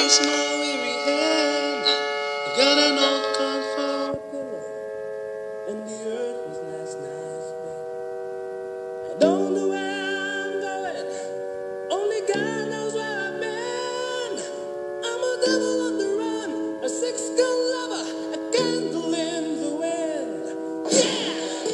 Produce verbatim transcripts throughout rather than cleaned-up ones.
place my weary head. I got an old comfort pillow, and the earth was last night's bed. I don't know where I'm going, only God knows where I've been. I'm a devil on the run, a six-gun lover, a candle in the wind. Yeah!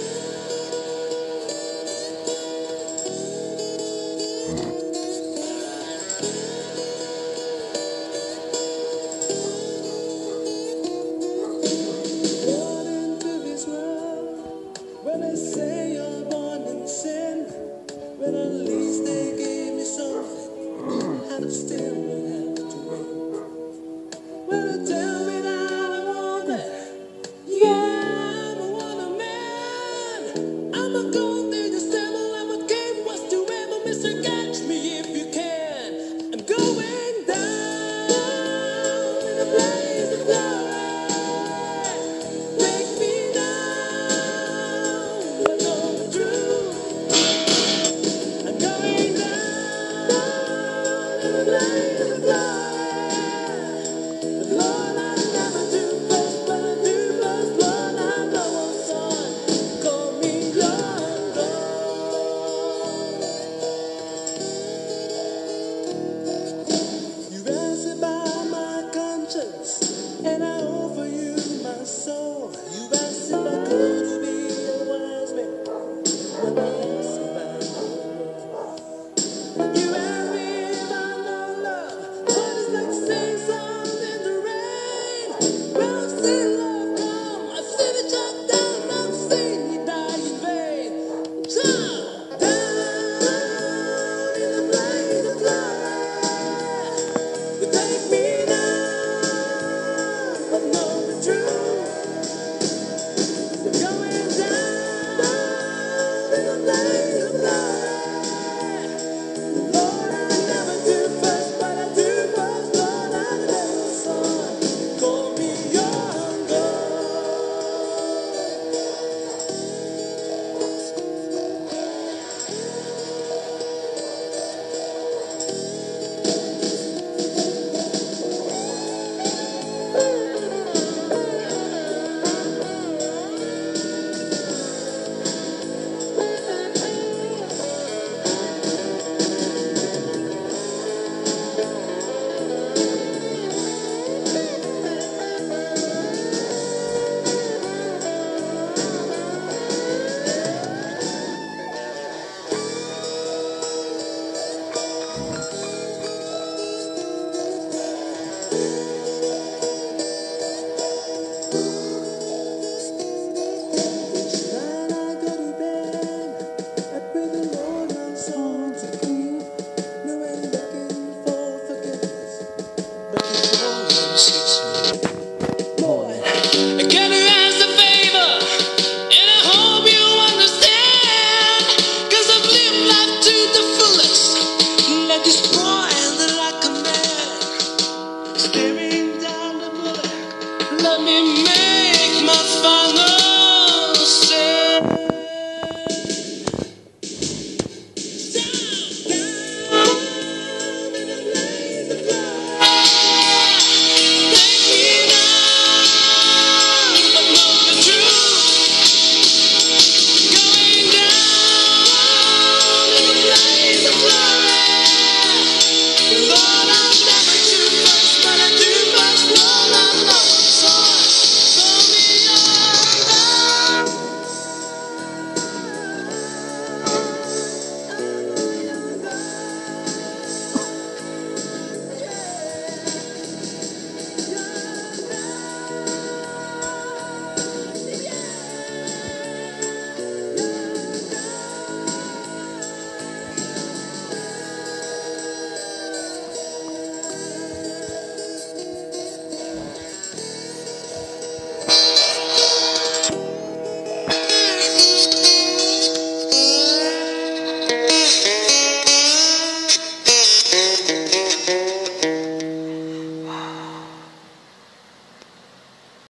Born into this world, when they say you're born in sin, when at least they gave me something, and I still will have to wait. When they tell me that I want it, yeah, I'm a wanna man. I'm a gold digger devil, I'm a game whatsoever, Mister Catch Me If You Can. I'm going down in a blaze of glory. Take me down, we're going through. I'm going down in a blaze of glory.